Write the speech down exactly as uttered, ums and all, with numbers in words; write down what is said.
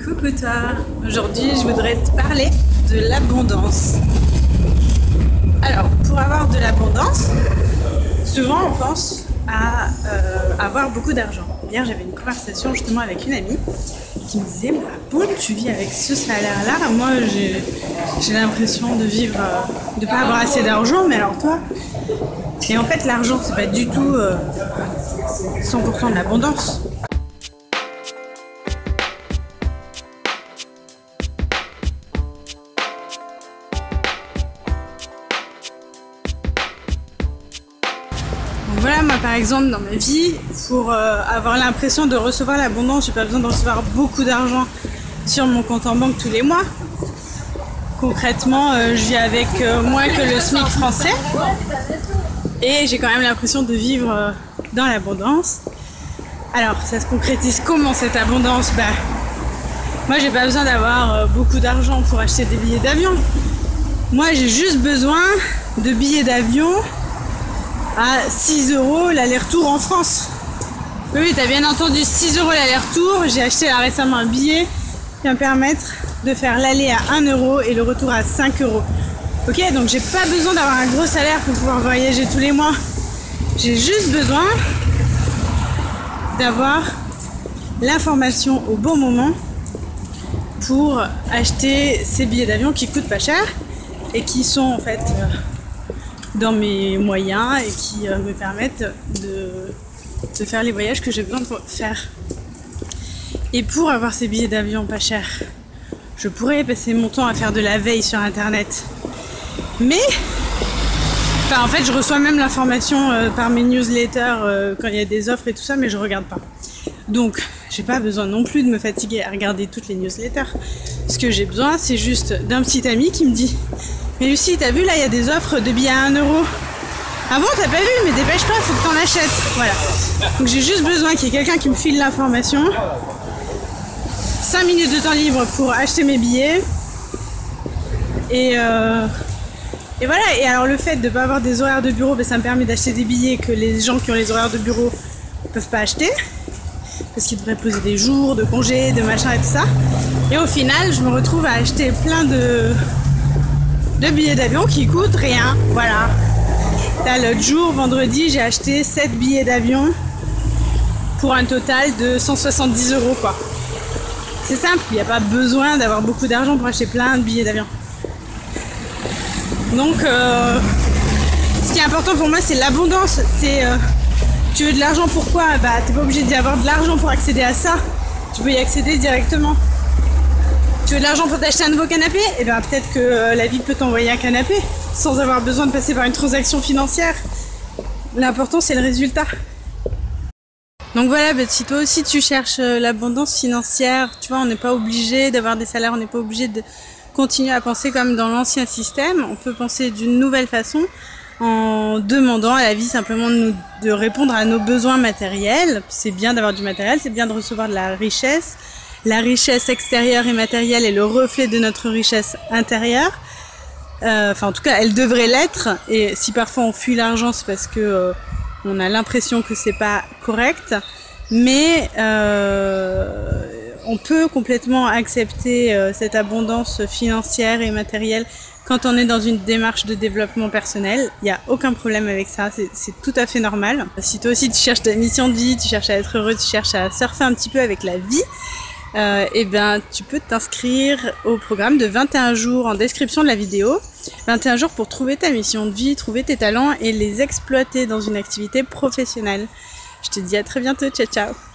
Coucou toi. Aujourd'hui je voudrais te parler de l'abondance. Alors pour avoir de l'abondance, souvent on pense à euh, avoir beaucoup d'argent. Hier j'avais une conversation justement avec une amie qui me disait bah, bon tu vis avec ce salaire là, moi j'ai l'impression de vivre, euh, de pas avoir assez d'argent, mais alors toi? Et en fait l'argent c'est pas du tout euh, cent pour cent de l'abondance. Voilà, moi par exemple dans ma vie, pour euh, avoir l'impression de recevoir l'abondance, j'ai pas besoin de recevoir beaucoup d'argent sur mon compte en banque tous les mois. Concrètement, euh, je vis avec euh, moins que le SMIC français et j'ai quand même l'impression de vivre euh, dans l'abondance. Alors ça se concrétise comment cette abondance? Bah, moi j'ai pas besoin d'avoir euh, beaucoup d'argent pour acheter des billets d'avion. Moi j'ai juste besoin de billets d'avion à six euros l'aller-retour en France. Oui, t'as bien entendu, six euros l'aller-retour. J'ai acheté là récemment un billet qui va me permettre de faire l'aller à un euro et le retour à cinq euros. Ok, donc j'ai pas besoin d'avoir un gros salaire pour pouvoir voyager tous les mois. J'ai juste besoin d'avoir l'information au bon moment pour acheter ces billets d'avion qui coûtent pas cher et qui sont en fait euh, dans mes moyens et qui euh, me permettent de, de faire les voyages que j'ai besoin de faire. Et pour avoir ces billets d'avion pas chers, je pourrais passer mon temps à faire de la veille sur internet. Mais, enfin en fait je reçois même l'information euh, par mes newsletters euh, quand il y a des offres et tout ça, mais je regarde pas. Donc j'ai pas besoin non plus de me fatiguer à regarder toutes les newsletters. Ce que j'ai besoin c'est juste d'un petit ami qui me dit: mais Lucie, t'as vu là, il y a des offres de billets à un euro. Ah bon, t'as pas vu? Mais dépêche-toi, faut que t'en achètes. Voilà. Donc j'ai juste besoin qu'il y ait quelqu'un qui me file l'information. cinq minutes de temps libre pour acheter mes billets. Et, euh, et voilà. Et alors le fait de ne pas avoir des horaires de bureau, ben, ça me permet d'acheter des billets que les gens qui ont les horaires de bureau ne peuvent pas acheter. Parce qu'ils devraient poser des jours de congés, de machin et tout ça. Et au final, je me retrouve à acheter plein de... de billets d'avion qui coûtent rien, voilà. Là, l'autre jour, vendredi, j'ai acheté sept billets d'avion pour un total de cent soixante-dix euros, quoi. C'est simple, il n'y a pas besoin d'avoir beaucoup d'argent pour acheter plein de billets d'avion. Donc, euh, ce qui est important pour moi, c'est l'abondance. C'est, euh, tu veux de l'argent, pourquoi? Bah, t'es pas obligé d'y avoir de l'argent pour accéder à ça. Tu peux y accéder directement. Tu veux de l'argent pour t'acheter un nouveau canapé? Et bien peut-être que euh, la vie peut t'envoyer un canapé sans avoir besoin de passer par une transaction financière. L'important c'est le résultat. Donc voilà, bah, si toi aussi tu cherches euh, l'abondance financière, tu vois, on n'est pas obligé d'avoir des salaires, on n'est pas obligé de continuer à penser comme dans l'ancien système. On peut penser d'une nouvelle façon en demandant à la vie simplement de, nous, de répondre à nos besoins matériels. C'est bien d'avoir du matériel, c'est bien de recevoir de la richesse. La richesse extérieure et matérielle est le reflet de notre richesse intérieure. Euh, enfin, en tout cas, elle devrait l'être. Et si parfois on fuit l'argent, c'est parce que euh, on a l'impression que c'est pas correct. Mais euh, on peut complètement accepter euh, cette abondance financière et matérielle quand on est dans une démarche de développement personnel. Il n'y a aucun problème avec ça, c'est tout à fait normal. Si toi aussi tu cherches ta mission de vie, tu cherches à être heureux, tu cherches à surfer un petit peu avec la vie, Euh, et ben tu peux t'inscrire au programme de vingt et un jours en description de la vidéo. vingt et un jours pour trouver ta mission de vie, trouver tes talents et les exploiter dans une activité professionnelle. Je te dis à très bientôt, ciao ciao.